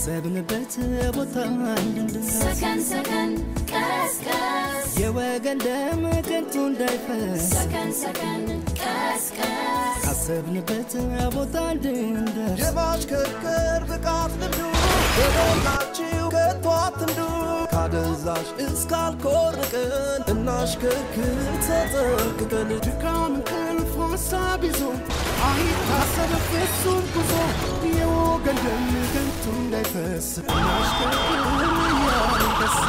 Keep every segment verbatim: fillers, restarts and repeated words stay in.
ካሰብንበት ቦታ እንድንደርስ ሰከን ሰከን ቀስ ቀስ የወገን ደም ከንቱ እንዳይፈስ ሰከን ሰከን ቀስ ቀስ ካሰብንበት ቦታ እንድንደርስ የማሽከርከር ብቃት ልምዱ በደላችሁ ከቶ አትንዱ ካደንዛዥ እስከ አልኮል ርቀን እናሽከርክር ተጠንቅቀን ድካም እንቅልፍ ሀሳብ ይዞ አይታሰብ ፍጹም ጉዞ የወገን ደም ከንቱ እንዳይፈስ እናሽከርክር እያልን ደስ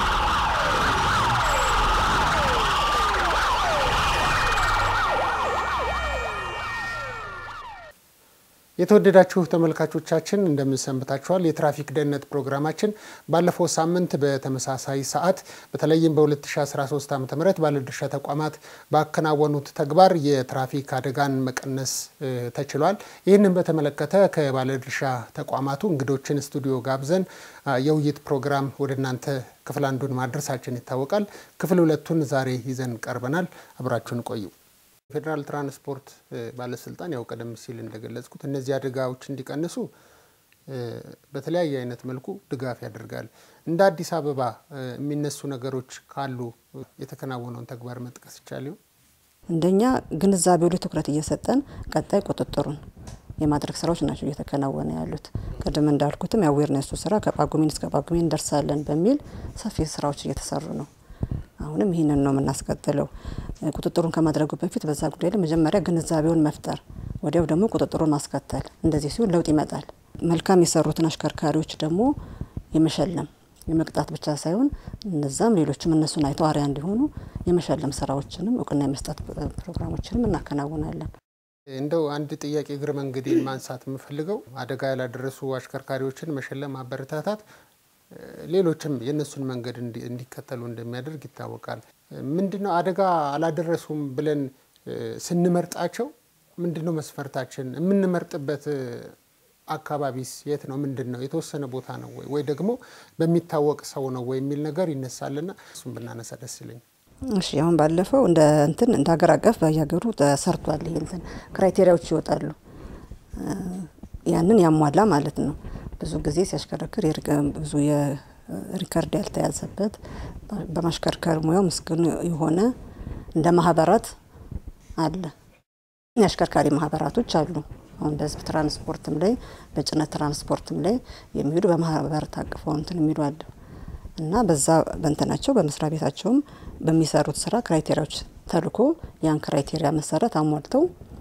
የተወደዳችሁ ተመልካቾቻችን እንደምን ሰንብታችኋል? የትራፊክ ደህንነት ፕሮግራማችን ባለፈው ሳምንት በተመሳሳይ ሰዓት በተለይም በ2013 ዓ.ም ባለድርሻ ተቋማት ባከናወኑት ተግባር የትራፊክ አደጋን መቀነስ ተችሏል። ይህንን በተመለከተ ከባለድርሻ ተቋማቱ እንግዶችን ስቱዲዮ ጋብዘን የውይይት ፕሮግራም ወደናንተ ክፍል አንዱን ማድረሳችን ይታወቃል። ክፍል ሁለቱን ዛሬ ይዘን ቀርበናል። አብራችሁን ቆዩ። ፌደራል ትራንስፖርት ባለስልጣን ያው ቀደም ሲል እንደገለጽኩት እነዚህ አደጋዎች እንዲቀንሱ በተለያየ አይነት መልኩ ድጋፍ ያደርጋል። እንደ አዲስ አበባ የሚነሱ ነገሮች ካሉ የተከናወነውን ተግባር መጥቀስ ይቻላል? እንደኛ ግንዛቤው ላይ ትኩረት እየሰጠን ቀጣይ ቁጥጥሩን የማድረግ ስራዎች ናቸው እየተከናወነ ያሉት። ቀደም እንዳልኩትም የአዌርነሱ ስራ ከጳጉሜን እስከ ጳጉሜን እንደርሳለን በሚል ሰፊ ስራዎች እየተሰሩ ነው። አሁንም ይሄንን ነው የምናስቀጥለው። ቁጥጥሩን ከማድረጉ በፊት በዛ ጉዳይ ላይ መጀመሪያ ግንዛቤውን መፍጠር፣ ወዲያው ደግሞ ቁጥጥሩን ማስከተል። እንደዚህ ሲሆን ለውጥ ይመጣል። መልካም የሰሩትን አሽከርካሪዎች ደግሞ የመሸለም የመቅጣት ብቻ ሳይሆን እነዛም ሌሎችም እነሱን አይተው አርአያ እንዲሆኑ የመሸለም ስራዎችንም እውቅና የመስጠት ፕሮግራሞችንም እናከናውናለን። እንደው አንድ ጥያቄ እግረ መንገዴን ማንሳት የምፈልገው አደጋ ያላደረሱ አሽከርካሪዎችን መሸለም ማበረታታት ሌሎችም የነሱን መንገድ እንዲከተሉ እንደሚያደርግ ይታወቃል። ምንድነው አደጋ አላደረሱም ብለን ስንመርጣቸው ምንድነው መስፈርታችን? የምንመርጥበት አካባቢስ የት ነው? ምንድነው የተወሰነ ቦታ ነው ወይ ወይ ደግሞ በሚታወቅ ሰው ነው ወይ የሚል ነገር ይነሳልና እሱን ብናነሳ ደስ ይለኛል። እሺ አሁን ባለፈው እንደ እንትን እንደ ሀገር አቀፍ በየሀገሩ ተሰርቷል። ይሄ እንትን ክራይቴሪያዎች ይወጣሉ። ያንን ያሟላ ማለት ነው። ብዙ ጊዜ ሲያሽከረክር ብዙ የሪከርድ ያልተያዘበት በማሽከርከር ሙያው ምስጉን የሆነ እንደ ማህበራት አለ። የአሽከርካሪ ማህበራቶች አሉ። አሁን በህዝብ ትራንስፖርትም ላይ በጭነት ትራንስፖርትም ላይ የሚሄዱ በማህበር ታቅፈው እንትን የሚሉ አሉ እና በዛ በእንተናቸው በመስሪያ ቤታቸውም በሚሰሩት ስራ ክራይቴሪያዎች ተልኮ ያን ክራይቴሪያ መሰረት አሟልተው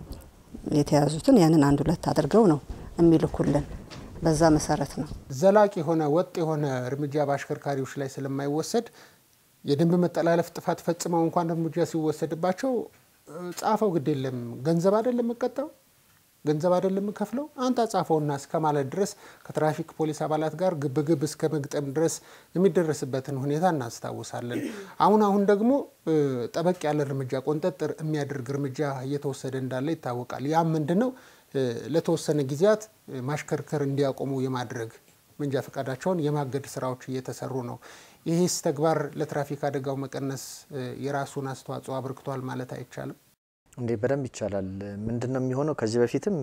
የተያዙትን ያንን አንድ ሁለት አድርገው ነው የሚልኩልን። በዛ መሰረት ነው ዘላቂ ሆነ ወጥ የሆነ እርምጃ በአሽከርካሪዎች ላይ ስለማይወሰድ የደንብ መተላለፍ ጥፋት ፈጽመው እንኳን እርምጃ ሲወሰድባቸው ጻፈው ግድ የለም ገንዘብ አይደለም መቀጣው ገንዘብ አይደለም ከፍለው አንተ ጻፈውና እስከማለት ድረስ ከትራፊክ ፖሊስ አባላት ጋር ግብግብ እስከ መግጠም ድረስ የሚደረስበትን ሁኔታ እናስታውሳለን። አሁን አሁን ደግሞ ጠበቅ ያለ እርምጃ ቆንጠጥር የሚያደርግ እርምጃ እየተወሰደ እንዳለ ይታወቃል። ያ ምንድነው? ለተወሰነ ጊዜያት ማሽከርከር እንዲያቆሙ የማድረግ መንጃ ፈቃዳቸውን የማገድ ስራዎች እየተሰሩ ነው። ይሄስ ተግባር ለትራፊክ አደጋው መቀነስ የራሱን አስተዋጽኦ አበርክቷል ማለት አይቻልም? እንዴ በደንብ ይቻላል። ምንድነው የሚሆነው? ከዚህ በፊትም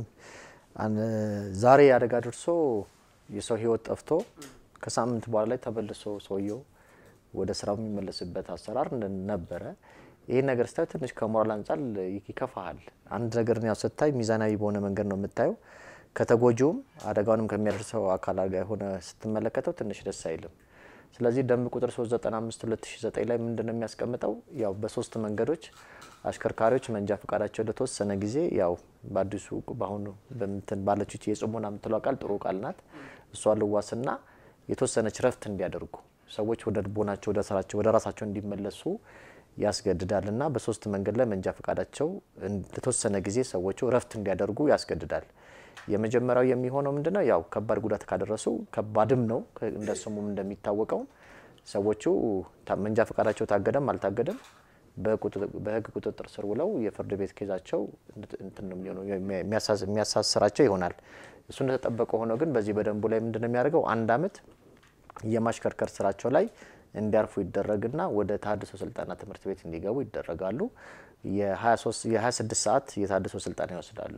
ዛሬ አደጋ ደርሶ የሰው ህይወት ጠፍቶ ከሳምንት በኋላ ላይ ተበልሶ ሰውየው ወደ ስራው የሚመለስበት አሰራር ነበረ። ይሄ ነገር ስታይ ትንሽ ከሞራል አንጻር ይከፋሃል። አንድ ነገር ነው ያሰታይ ሚዛናዊ በሆነ መንገድ ነው የምታየው። ከተጎጆም አደጋውንም ከሚያደርሰው አካል ጋር ሆነ ስትመለከተው ትንሽ ደስ አይልም። ስለዚህ ደንብ ቁጥር ሶስት መቶ ዘጠና አምስት ሁለት ሺህ ዘጠኝ ላይ ምንድነው የሚያስቀምጠው? ያው በሶስት መንገዶች አሽከርካሪዎች መንጃ ፈቃዳቸው ለተወሰነ ጊዜ ያው በአዲሱ ባሁን በእንትን ባለችው የጽሞና የምትለው ቃል ጥሩ ቃል ናት። እሷ ለዋስና የተወሰነች ረፍት እንዲያደርጉ ሰዎች ወደ ልቦናቸው ወደ ስራቸው ወደ ራሳቸው እንዲመለሱ ያስገድዳልና በሶስት መንገድ ላይ መንጃ ፈቃዳቸው ለተወሰነ ጊዜ ሰዎች ረፍት እንዲያደርጉ ያስገድዳል። የመጀመሪያው የሚሆነው ምንድነው? ያው ከባድ ጉዳት ካደረሱ ከባድም ነው እንደሰሙም እንደሚታወቀው ሰዎቹ መንጃ ፈቃዳቸው ታገደም አልታገደም በህግ ቁጥጥር ስር ውለው የፍርድ ቤት ኬዛቸው እንትን ነው የሚሆነው የሚያሳስራቸው ይሆናል። እሱ እንደተጠበቀ ሆኖ ግን በዚህ በደንቡ ላይ ምንድነው የሚያደርገው? አንድ አመት የማሽከርከር ስራቸው ላይ እንዲያርፉ ይደረግና ወደ ታድሶ ስልጣና ትምህርት ቤት እንዲገቡ ይደረጋሉ። የ23 የ26 ሰዓት የታድሶ ስልጣና ይወስዳሉ።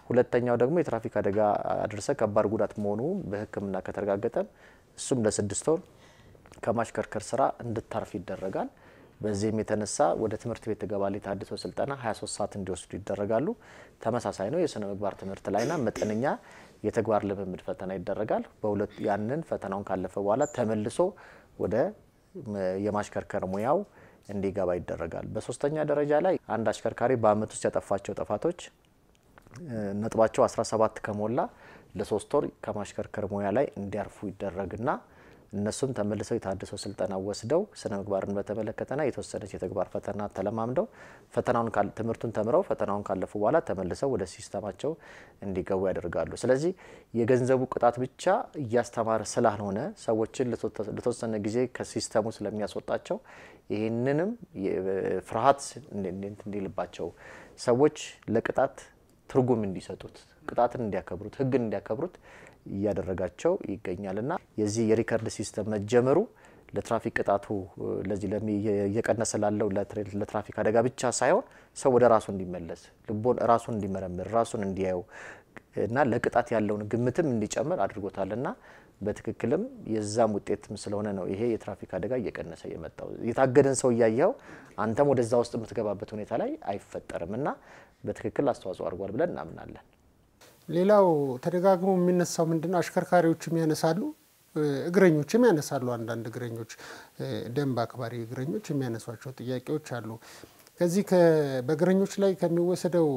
ሁለተኛው ደግሞ የትራፊክ አደጋ አድርሰ ከባድ ጉዳት መሆኑ በሕክምና ከተረጋገጠ እሱም ለስድስት ወር ከማሽከርከር ስራ እንድታርፍ ይደረጋል። በዚህም የተነሳ ወደ ትምህርት ቤት ተገባሊ ታድሶ ስልጠና ሃያ ሶስት ሰዓት እንዲወስዱ ይደረጋሉ። ተመሳሳይ ነው የስነ ምግባር ትምህርት ላይና መጠነኛ የተግባር ልምምድ ፈተና ይደረጋል። በሁለት ያንን ፈተናውን ካለፈ በኋላ ተመልሶ ወደ የማሽከርከር ሙያው እንዲገባ ይደረጋል። በሶስተኛ ደረጃ ላይ አንድ አሽከርካሪ በአመት ውስጥ ያጠፋቸው ጥፋቶች ነጥባቸው አስራ ሰባት ከሞላ ለሶስት ወር ከማሽከርከር ሙያ ላይ እንዲያርፉ ይደረግና እነሱም ተመልሰው የታድሶ ስልጠና ወስደው ስነ ምግባርን በተመለከተና የተወሰነች የተግባር ፈተና ተለማምደው ፈተናውን ካል ትምህርቱን ተምረው ፈተናውን ካለፉ በኋላ ተመልሰው ወደ ሲስተማቸው እንዲገቡ ያደርጋሉ። ስለዚህ የገንዘቡ ቅጣት ብቻ እያስተማረ ስላልሆነ ሰዎችን ለተወሰነ ጊዜ ከሲስተሙ ስለሚያስወጣቸው ይሄንንም ፍርሃት እንዲልባቸው ሰዎች ለቅጣት ትርጉም እንዲሰጡት ቅጣትን እንዲያከብሩት ህግን እንዲያከብሩት ያደረጋቸው ይገኛልና የዚህ የሪከርድ ሲስተም መጀመሩ ለትራፊክ ቅጣቱ ለዚህ ለየቀነሰ ላለው ለትራፊክ አደጋ ብቻ ሳይሆን ሰው ወደ ራሱ እንዲመለስ ልቦን ራሱን እንዲመረምር ራሱን እንዲያዩ እና ለቅጣት ያለውን ግምትም እንዲጨምር አድርጎታልና በትክክልም የዛም ውጤትም ስለሆነ ነው ይሄ የትራፊክ አደጋ እየቀነሰ የመጣው። የታገደን ሰው ያያየው አንተም ወደዛ ውስጥ የምትገባበት ሁኔታ ላይ አይፈጠርምና በትክክል አስተዋጽኦ አድርጓል ብለን እናምናለን። ሌላው ተደጋግሞ የሚነሳው ምንድነው አሽከርካሪዎችም ያነሳሉ እግረኞችም ያነሳሉ አንዳንድ እግረኞች ደንብ አክባሪ እግረኞች የሚያነሷቸው ጥያቄዎች አሉ። ከዚህ በእግረኞች ላይ ከሚወሰደው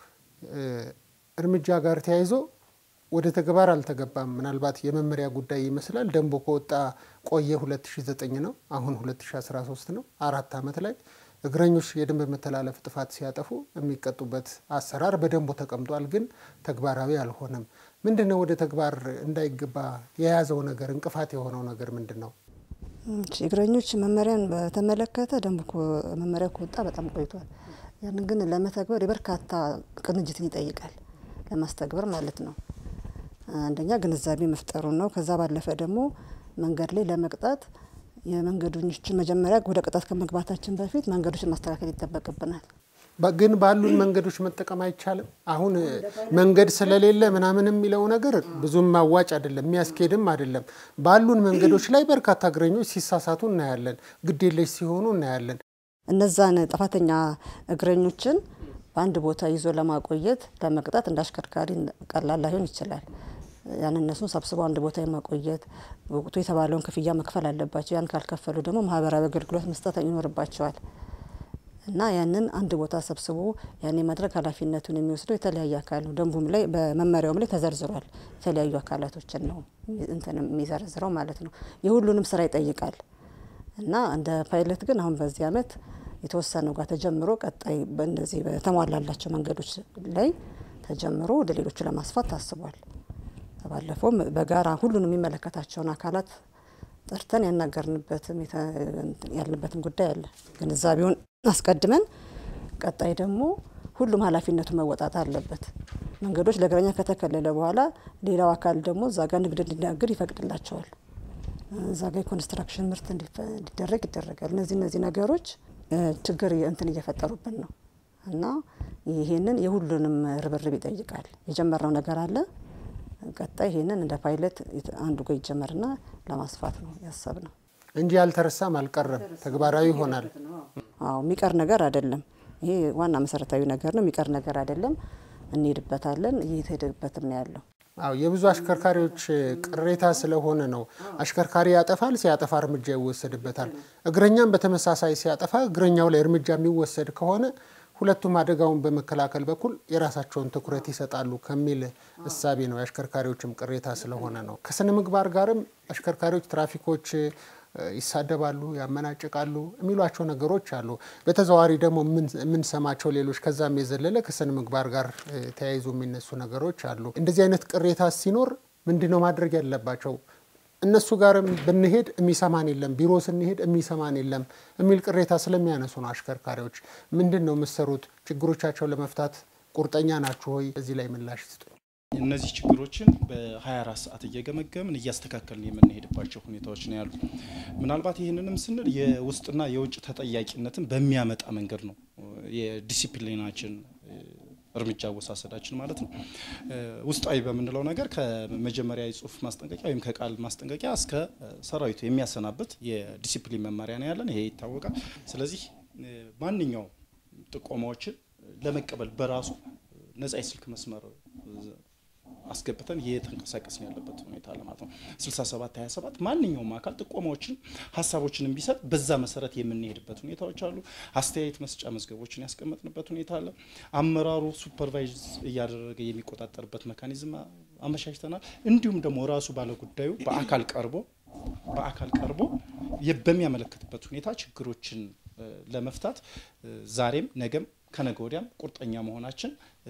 እርምጃ ጋር ተያይዞ ወደ ተግባር አልተገባም። ምናልባት የመመሪያ ጉዳይ ይመስላል። ደንቡ ከወጣ ቆየ ሁለት ሺህ ዘጠኝ ነው አሁን ሁለት ሺህ አስራ ሶስት ነው አራት አመት ላይ እግረኞች የደንብ መተላለፍ ጥፋት ሲያጠፉ የሚቀጡበት አሰራር በደንቡ ተቀምጧል ግን ተግባራዊ አልሆነም። ምንድነው ወደ ተግባር እንዳይገባ የያዘው ነገር እንቅፋት የሆነው ነገር ምንድነው? እግረኞች መመሪያን በተመለከተ ደንቡ መመሪያ ከወጣ በጣም ቆይቷል። ያን ግን ለመተግበር የበርካታ ቅንጅትን ይጠይቃል ለማስተግበር ማለት ነው። አንደኛ ግንዛቤ መፍጠሩ ነው። ከዛ ባለፈ ደግሞ መንገድ ላይ ለመቅጣት የመንገዶችን መጀመሪያ ወደ ቅጣት ከመግባታችን በፊት መንገዶችን ማስተካከል ይተበቀብናል። ግን ባሉን መንገዶች መጠቀም አይቻልም። አሁን መንገድ ስለሌለ ምናምን የሚለው ነገር ብዙም ማዋጭ አይደለም የሚያስኬድም አይደለም። ባሉን መንገዶች ላይ በርካታ እግረኞች ሲሳሳቱ እናያለን ግዴለሽ ሲሆኑ እናያለን። እነዛን ጥፋተኛ እግረኞችን በአንድ ቦታ ይዞ ለማቆየት ለመቅጣት እንዳሽከርካሪ ቀላል ላይሆን ይችላል። ያን እነሱን ሰብስበው አንድ ቦታ የማቆየት ወቅቱ የተባለውን ክፍያ መክፈል አለባቸው። ያን ካልከፈሉ ደግሞ ማህበራዊ አገልግሎት መስጠት ይኖርባቸዋል። እና ያንን አንድ ቦታ ሰብስቦ ያኔ ማድረግ ኃላፊነቱን የሚወስደው የተለያየ አካል ነው። ደንቡም ላይ በመመሪያውም ላይ ተዘርዝሯል። የተለያዩ አካላቶችን ነው እንትን የሚዘርዝረው ማለት ነው። የሁሉንም ስራ ይጠይቃል። እና እንደ ፓይለት ግን አሁን በዚህ አመት የተወሰነው ጋር ተጀምሮ ቀጣይ በእንደዚህ በተሟላላቸው መንገዶች ላይ ተጀምሮ ወደ ሌሎች ለማስፋት ታስቧል። ባለፈው በጋራ ሁሉንም የሚመለከታቸውን አካላት ጠርተን ያናገርንበትም ያለበትም ጉዳይ አለ። ግንዛቤውን አስቀድመን ቀጣይ ደግሞ ሁሉም ኃላፊነቱን መወጣት አለበት። መንገዶች ለእግረኛ ከተከለለ በኋላ ሌላው አካል ደግሞ ዛጋ ንግድ እንዲነግድ ይፈቅድላቸዋል። ዛጋ ኮንስትራክሽን ምርት እንዲደረግ ይደረጋል። እነዚህ እነዚህ ነገሮች ችግር እንትን እየፈጠሩብን ነው እና ይሄንን የሁሉንም ርብርብ ይጠይቃል። የጀመረው ነገር አለ ቀጣይ ይሄንን እንደ ፓይለት አንዱ ጋር ይጀመርና ለማስፋት ነው ያሰብነው እንጂ ያልተረሳም አልቀረም ተግባራዊ ይሆናል። አዎ የሚቀር ነገር አይደለም። ይሄ ዋና መሰረታዊ ነገር ነው። የሚቀር ነገር አይደለም። እንሄድበታለን እየተሄደበትም ነው ያለው። አዎ የብዙ አሽከርካሪዎች ቅሬታ ስለሆነ ነው። አሽከርካሪ ያጠፋል ሲያጠፋ እርምጃ ይወሰድበታል። እግረኛም በተመሳሳይ ሲያጠፋ እግረኛው ላይ እርምጃ የሚወሰድ ከሆነ ሁለቱም አደጋውን በመከላከል በኩል የራሳቸውን ትኩረት ይሰጣሉ ከሚል እሳቤ ነው ያሽከርካሪዎችም ቅሬታ ስለሆነ ነው። ከስነ ምግባር ጋርም አሽከርካሪዎች ትራፊኮች ይሳደባሉ ያመናጭቃሉ የሚሏቸው ነገሮች አሉ። በተዘዋዋሪ ደግሞ ምን ሰማቸው ሌሎች ከዛም የዘለለ ከስነ ምግባር ጋር ተያይዞ የሚነሱ ነገሮች አሉ። እንደዚህ አይነት ቅሬታ ሲኖር ምንድነው ማድረግ ያለባቸው? እነሱ ጋርም ብንሄድ የሚሰማን የለም ቢሮ ስንሄድ የሚሰማን የለም የሚል ቅሬታ ስለሚያነሱ ነው አሽከርካሪዎች። ምንድነው መስሩት ችግሮቻቸው ለመፍታት ቁርጠኛ ናችሁ ሆይ? እዚህ ላይ ምላሽ ይስጡ። እነዚህ ችግሮችን በ24 ሰዓት እየገመገምን እያስተካከልን የምንሄድባቸው ሁኔታዎች ነው ያሉ። ምናልባት ይሄንንም ስንል የውስጥና የውጭ ተጠያቂነትን በሚያመጣ መንገድ ነው የዲሲፕሊናችን እርምጃ ወሳሰዳችን ማለት ነው። ውስጣዊ በምንለው ነገር ከመጀመሪያ የጽሁፍ ማስጠንቀቂያ ወይም ከቃል ማስጠንቀቂያ እስከ ሰራዊቱ የሚያሰናበት የዲሲፕሊን መመሪያ ነው ያለን። ይሄ ይታወቃል። ስለዚህ ማንኛውም ጥቆማዎችን ለመቀበል በራሱ ነፃ የስልክ መስመር አስገብተን እየተንቀሳቀስን ያለበት ሁኔታ አለ ማለት ነው። ስልሳ ሰባት ሃያ ሰባት ማንኛውም አካል ጥቆማዎችን ሀሳቦችን ቢሰጥ በዛ መሰረት የምንሄድበት ሁኔታዎች አሉ። አስተያየት መስጫ መዝገቦችን ያስቀመጥንበት ሁኔታ አለ። አመራሩ ሱፐርቫይዝ እያደረገ የሚቆጣጠርበት ሜካኒዝም አመቻችተናል። እንዲሁም ደግሞ ራሱ ባለ ጉዳዩ በአካል ቀርቦ በአካል ቀርቦ በሚያመለክትበት ሁኔታ ችግሮችን ለመፍታት ዛሬም ነገም ከነገ ወዲያም ቁርጠኛ መሆናችን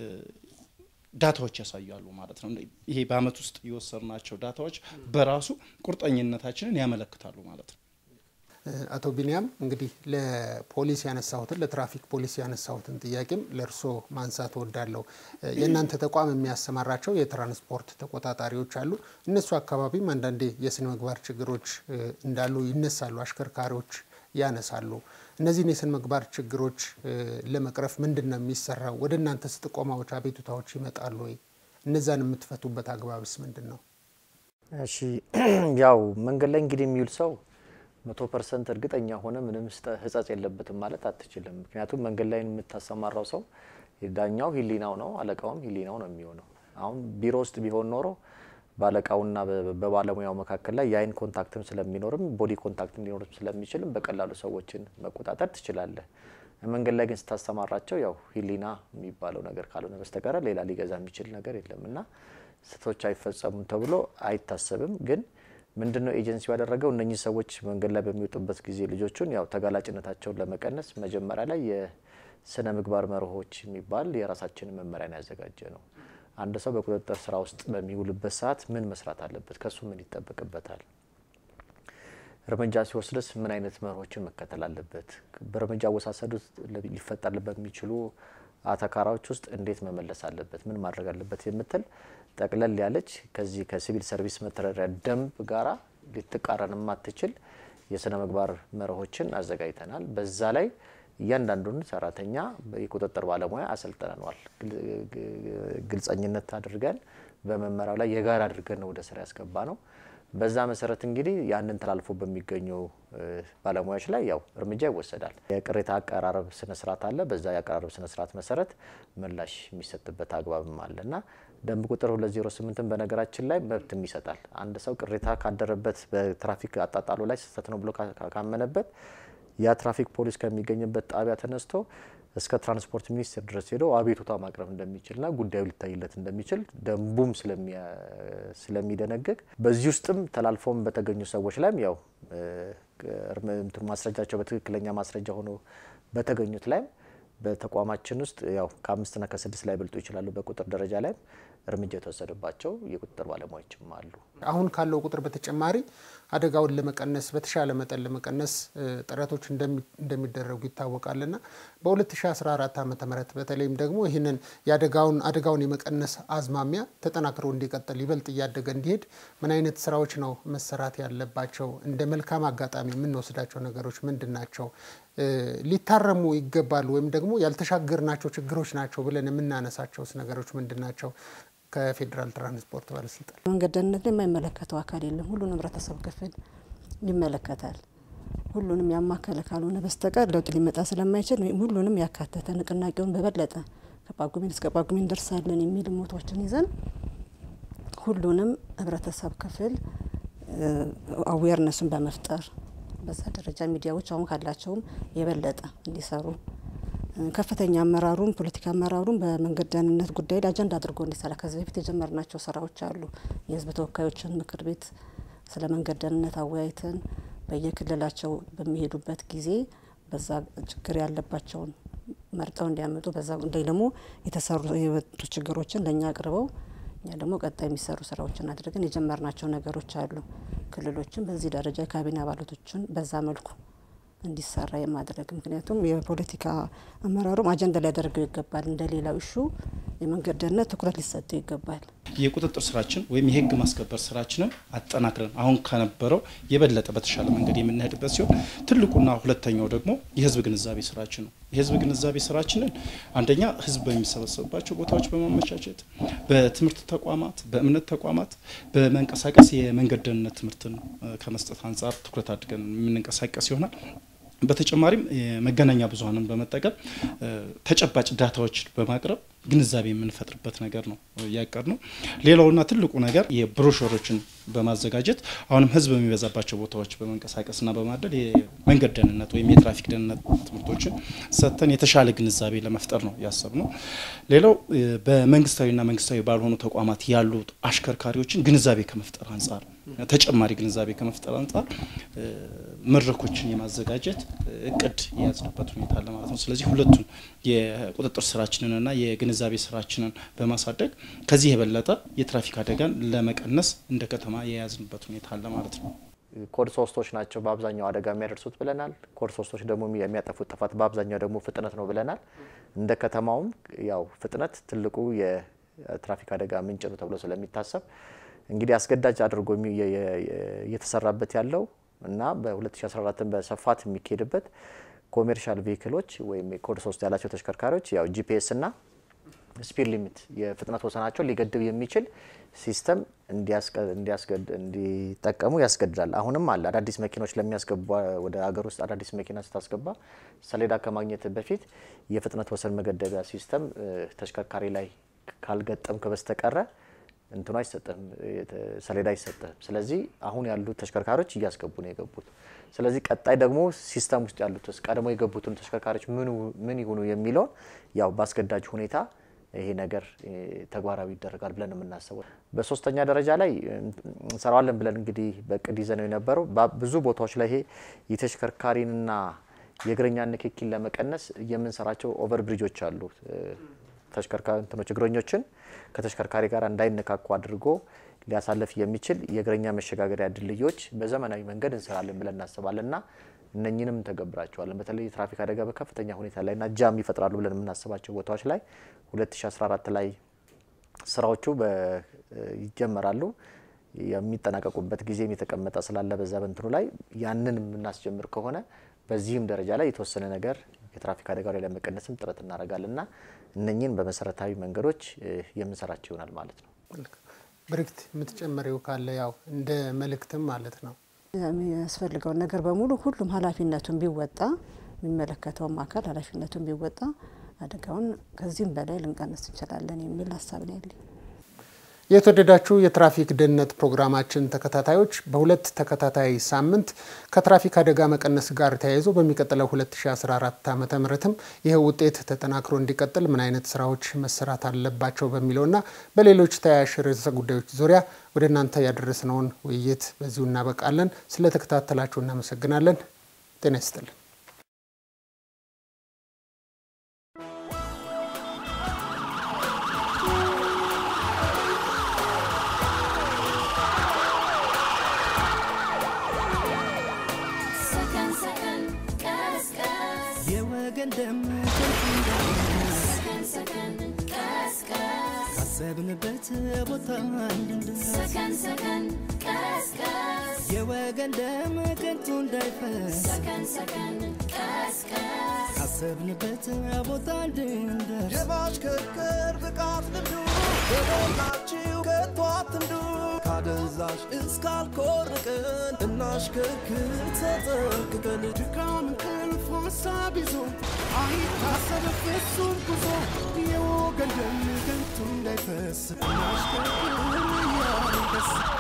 ዳታዎች ያሳያሉ ማለት ነው። ይሄ በአመት ውስጥ የወሰድናቸው ዳታዎች በራሱ ቁርጠኝነታችንን ያመለክታሉ ማለት ነው። አቶ ቢኒያም እንግዲህ ለፖሊስ ያነሳሁትን ለትራፊክ ፖሊስ ያነሳሁትን ጥያቄም ለርሶ ማንሳት ወዳለው የእናንተ ተቋም የሚያሰማራቸው የትራንስፖርት ተቆጣጣሪዎች አሉ። እነሱ አካባቢም አንዳንዴ የስነ ምግባር ችግሮች እንዳሉ ይነሳሉ፣ አሽከርካሪዎች ያነሳሉ። እነዚህን የስነ ምግባር ችግሮች ለመቅረፍ ምንድነው የሚሰራው? ወደ እናንተ ጥቆማዎች አቤቱታዎች ይመጣሉ ወይ? እነዛን የምትፈቱበት አግባብስ ምንድነው? እሺ ያው መንገድ ላይ እንግዲህ የሚውል ሰው መቶ ፐርሰንት እርግጠኛ ሆነ ምንም ህጻጽ የለበትም ማለት አትችልም። ምክንያቱም መንገድ ላይ የምታሰማራው ሰው ዳኛው ሂሊናው ነው፣ አለቃውም ሂሊናው ነው የሚሆነው። አሁን ቢሮ ውስጥ ቢሆን ኖሮ ባለቃውና በባለሙያው መካከል ላይ የአይን ኮንታክትም ስለሚኖርም ቦዲ ኮንታክትም ሊኖርም ስለሚችልም በቀላሉ ሰዎችን መቆጣጠር ትችላለህ። መንገድ ላይ ግን ስታስተማራቸው ያው ሂሊና የሚባለው ነገር ካልሆነ በስተቀር ሌላ ሊገዛ የሚችል ነገር የለምና ስህተቶች አይፈጸሙም ተብሎ አይታሰብም። ግን ምንድነው ኤጀንሲው ያደረገው? እነኚህ ሰዎች መንገድ ላይ በሚወጡበት ጊዜ ልጆቹን ያው ተጋላጭነታቸውን ለመቀነስ መጀመሪያ ላይ የስነ ምግባር መርሆች የሚባል የራሳችንን መመሪያን ያዘጋጀ ነው። አንድ ሰው በቁጥጥር ስራ ውስጥ በሚውልበት ሰዓት ምን መስራት አለበት? ከሱ ምን ይጠበቅበታል? እርምጃ ሲወስድስ ምን አይነት መርሆችን መከተል አለበት? በእርምጃ ወሳሰዱት ሊፈጠር በሚችሉ አተካራዎች ውስጥ እንዴት መመለስ አለበት? ምን ማድረግ አለበት? የምትል ጠቅለል ያለች ከዚህ ከሲቪል ሰርቪስ መተዳደሪያ ደንብ ጋራ ሊተቃረን ማትችል የስነ ምግባር መርሆችን አዘጋጅተናል። በዛ ላይ እያንዳንዱን ሰራተኛ በቁጥጥር ባለሙያ አሰልጥነናል። ግልጽኝነት አድርገን በመመሪያው ላይ የጋራ አድርገን ወደ ስራ ያስገባ ነው። በዛ መሰረት እንግዲህ ያንን ተላልፎ በሚገኘው ባለሙያዎች ላይ ያው እርምጃ ይወሰዳል። የቅሬታ አቀራረብ ስነ ስርዓት አለ። በዛ ያቀራረብ ስነ ስርዓት መሰረት ምላሽ የሚሰጥበት አግባብም አለና ደንብ ቁጥር ሁለት ዜሮ ስምንት በነገራችን ላይ መብትም ይሰጣል። አንድ ሰው ቅሬታ ካደረበት በትራፊክ አጣጣሉ ላይ ስህተት ነው ብሎ ካመነበት ያ ትራፊክ ፖሊስ ከሚገኝበት ጣቢያ ተነስቶ እስከ ትራንስፖርት ሚኒስቴር ድረስ ሄዶ አቤቱታ ማቅረብ እንደሚችልና ጉዳዩ ሊታይለት እንደሚችል ደንቡም ስለሚያ ስለሚደነግግ በዚህ ውስጥም ተላልፎም በተገኙ ሰዎች ላይም ያው ማስረጃቸው በትክክለኛ ማስረጃ ሆኖ በተገኙት ላይ በተቋማችን ውስጥ ያው ከአምስት እና ከስድስት ላይ በልጦ ይችላሉ በቁጥር ደረጃ ላይ እርምጃ ተወሰደባቸው የቁጥጥር ባለሙያዎችም አሉ። አሁን ካለው ቁጥር በተጨማሪ አደጋውን ለመቀነስ በተሻለ መጠን ለመቀነስ ጥረቶች እንደሚደረጉ ይታወቃልና በ2014 ዓመተ ምህረት በተለይም ደግሞ ይሄንን ያደጋውን አደጋውን የመቀነስ አዝማሚያ ተጠናክሮ እንዲቀጥል ይበልጥ ያደገ እንዲሄድ ምን አይነት ስራዎች ነው መሰራት ያለባቸው? እንደ መልካም አጋጣሚ የምንወስዳቸው ነገሮች ምንድናቸው? ሊታረሙ ይገባል ወይም ደግሞ ያልተሻገርናቸው ችግሮች ናቸው ብለን የምናነሳቸውስ ነገሮች ምንድናቸው? ከፌደራል ትራንስፖርት ባለስልጣን መንገድ ደህንነት የማይመለከተው አካል የለም። ሁሉንም ህብረተሰብ ክፍል ይመለከታል። ሁሉንም ያማከለ ካልሆነ በስተቀር ለውጥ ሊመጣ ስለማይችል ሁሉንም ያካተተ ንቅናቄውን በበለጠ ከጳጉሜን እስከ ጳጉሜን ደርሳለን የሚል ሞቶችን ይዘን ሁሉንም ህብረተሰብ ክፍል አዌርነስን በመፍጠር በዛ ደረጃ ሚዲያዎች አሁን ካላቸውም የበለጠ እንዲሰሩ ከፍተኛ አመራሩን ፖለቲካ አመራሩን በመንገድ ደህንነት ጉዳይ ላይ አጀንዳ አድርጎ እንዲሰራ ከዚህ በፊት የጀመርናቸው ስራዎች አሉ። የህዝብ ተወካዮችን ምክር ቤት ስለ መንገድ ደህንነት አወያይተን በየክልላቸው በሚሄዱበት ጊዜ በዛ ችግር ያለባቸውን መርጠው እንዲያመጡ በዛ ጉዳይ ደግሞ የተሰሩ የወጡ ችግሮችን ለኛ አቅርበው እኛ ደግሞ ቀጣይ የሚሰሩ ስራዎችን አድርገን የጀመርናቸው ነገሮች አሉ። ክልሎችን በዚህ ደረጃ ካቢኔ አባላቶችን በዛ መልኩ እንዲሰራ የማድረግ ምክንያቱም የፖለቲካ አመራሩም አጀንዳ ላይ ያደርገው ይገባል። እንደሌላው እሹ የመንገድ ደህንነት ትኩረት ሊሰጠው ይገባል። የቁጥጥር ስራችን ወይም የህግ ማስከበር ስራችንን አጠናክረን አሁን ከነበረው የበለጠ በተሻለ መንገድ የምንሄድበት ሲሆን ትልቁና ሁለተኛው ደግሞ የህዝብ ግንዛቤ ስራችን ነው። የህዝብ ግንዛቤ ስራችንን አንደኛ ህዝብ በሚሰበሰብባቸው ቦታዎች በማመቻቸት በትምህርት ተቋማት በእምነት ተቋማት በመንቀሳቀስ የመንገድ ደህንነት ትምህርትን ከመስጠት አንፃር ትኩረት አድርገን የምንንቀሳቀስ ይሆናል። በተጨማሪም መገናኛ ብዙሃንን በመጠቀም ተጨባጭ ዳታዎች በማቅረብ ግንዛቤ የምንፈጥርበት ነገር ነው ያቀርነው። ሌላውና ትልቁ ነገር የብሮሸሮችን በማዘጋጀት አሁንም ህዝብ በሚበዛባቸው ቦታዎች በመንቀሳቀስና በማደል የመንገድ ደህንነት ወይም የትራፊክ ደህንነት ትምህርቶችን ሰጥተን የተሻለ ግንዛቤ ለመፍጠር ነው ያሰብነው። ሌላው በመንግስታዊና መንግስታዊ ባልሆኑ ተቋማት ያሉ አሽከርካሪዎችን ግንዛቤ ከመፍጠር አንፃር ተጨማሪ ግንዛቤ ከመፍጠር አንፃር መድረኮችን የማዘጋጀት እቅድ የያዝንበት ሁኔታ አለ ማለት ነው። ስለዚህ ሁለቱን የቁጥጥር ስራችንንና የግንዛቤ ስራችንን በማሳደግ ከዚህ የበለጠ የትራፊክ አደጋን ለመቀነስ እንደ ከተማ የያዝንበት ሁኔታ አለ ማለት ነው። ኮድ ሶስቶች ናቸው በአብዛኛው አደጋ የሚያደርሱት ብለናል። ኮድ ሶስቶች ደግሞ የሚያጠፉት ጥፋት በአብዛኛው ደግሞ ፍጥነት ነው ብለናል። እንደ ከተማውም ያው ፍጥነት ትልቁ የትራፊክ አደጋ ምንጭ ነው ተብሎ ስለሚታሰብ እንግዲህ አስገዳጅ አድርጎ እየተሰራበት ያለው እና በ2014 በሰፋት የሚካሄድበት ኮሜርሻል ቬሂክሎች ወይም ኮድ ሶስት ያላቸው ተሽከርካሪዎች ያው ጂፒኤስ እና ስፒድ ሊሚት የፍጥነት ወሰናቸው ሊገድብ የሚችል ሲስተም እንዲያስቀድ እንዲያስቀድ እንዲጠቀሙ ያስገድዳል። አሁንም አለ አዳዲስ መኪኖች ለሚያስገቡ ወደ ሀገር ውስጥ አዳዲስ መኪና ስታስገባ ሰሌዳ ከማግኘት በፊት የፍጥነት ወሰን መገደቢያ ሲስተም ተሽከርካሪ ላይ ካልገጠምክ በስተቀረ እንትኑ አይሰጥም ሰሌዳ አይሰጥም። ስለዚህ አሁን ያሉት ተሽከርካሪዎች እያስገቡ ነው የገቡት። ስለዚህ ቀጣይ ደግሞ ሲስተም ውስጥ ያሉት ቀድሞ የገቡትን ተሽከርካሪዎች ምን ምን ይሁኑ የሚለው ያው ባስገዳጅ ሁኔታ ይሄ ነገር ተግባራዊ ይደረጋል ብለን የምናስበው። በሶስተኛ ደረጃ ላይ እንሰራዋለን ብለን እንግዲህ በቅድ ይዘነው የነበረው ብዙ ቦታዎች ላይ ይሄ የተሽከርካሪንና የእግረኛ ንክኪን ለመቀነስ የምንሰራቸው ኦቨር ብሪጆች አሉ። ተሽከርካሪ እንትኖች እግረኞችን ከተሽከርካሪ ጋር እንዳይነካኩ አድርጎ ሊያሳልፍ የሚችል የእግረኛ መሸጋገሪያ ድልድዮች በዘመናዊ መንገድ እንሰራለን ብለን እናስባለንና እነኚህንም ተገብራቸዋለን። በተለይ ትራፊክ አደጋ በከፍተኛ ሁኔታ ላይና ጃም ይፈጥራሉ ብለን የምናስባቸው ቦታዎች ላይ ሁለት ሺህ አስራ አራት ላይ ስራዎቹ ይጀመራሉ። የሚጠናቀቁበት ጊዜም የተቀመጠ ስላለ በዛ በእንትኑ ላይ ያንን የምናስጀምር ከሆነ በዚህም ደረጃ ላይ የተወሰነ ነገር የትራፊክ አደጋ ላይ ለመቀነስም ጥረት እናደርጋለንና እነኚህን በመሰረታዊ መንገዶች የምንሰራቸው ይሆናል ማለት ነው። ብሪክት የምትጨምሪው ካለ ያው እንደ መልእክትም ማለት ነው የሚያስፈልገው ነገር በሙሉ ሁሉም ኃላፊነቱን ቢወጣ የሚመለከተው አካል ኃላፊነቱን ቢወጣ አደጋውን ከዚህም በላይ ልንቀንስ እንችላለን የሚል ሐሳብ ነው ያለኝ። የተወደዳችሁ የትራፊክ ደህንነት ፕሮግራማችን ተከታታዮች በሁለት ተከታታይ ሳምንት ከትራፊክ አደጋ መቀነስ ጋር ተያይዞ በሚቀጥለው ሁለት ሺህ አስራ አራት ዓመተ ምህረትም ይሄ ውጤት ተጠናክሮ እንዲቀጥል ምን አይነት ስራዎች መሰራት አለባቸው በሚለውና በሌሎች ተያያዥ ርዕሰ ጉዳዮች ዙሪያ ወደ እናንተ ያደረስነውን ውይይት በዚሁ እናበቃለን። ስለተከታተላችሁ እናመሰግናለን። ጤና ይስጥልን። ካሰብንበት ቦታ እንድንደርስ ሰከን ሰከን ቀስቀስ የወገን ደም ከንቱ እንዳይፈስ ሰከን ሰከን ቀስቀስ ካሰብንበት ቦታ እንድንደርስ የማሽከርከር ብቃት ልምዱ በደላችሁ ከቶ አትንዱ ካደንዛዥ እስካልኮርቅን እናሽከርክር ተጠንቅቀን ድካም እንቅልፍ ሀሳብ ይዞ አይታሰብ ፍጹም ጉዞ የወገን ደም ከንቱ እንዳይፈስ እናሽከርክር ያንደስ